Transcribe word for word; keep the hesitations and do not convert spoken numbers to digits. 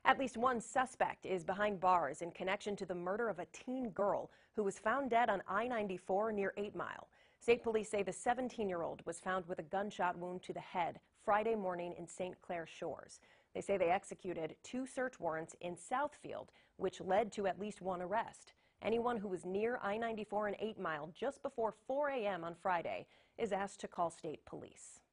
At least one suspect is behind bars in connection to the murder of a teen girl who was found dead on I ninety-four near eight mile. State police say the seventeen-year-old was found with a gunshot wound to the head Friday morning in Saint Clair Shores. They say they executed two search warrants in Southfield, which led to at least one arrest. Anyone who was near I ninety-four and eight mile just before four a m on Friday is asked to call state police.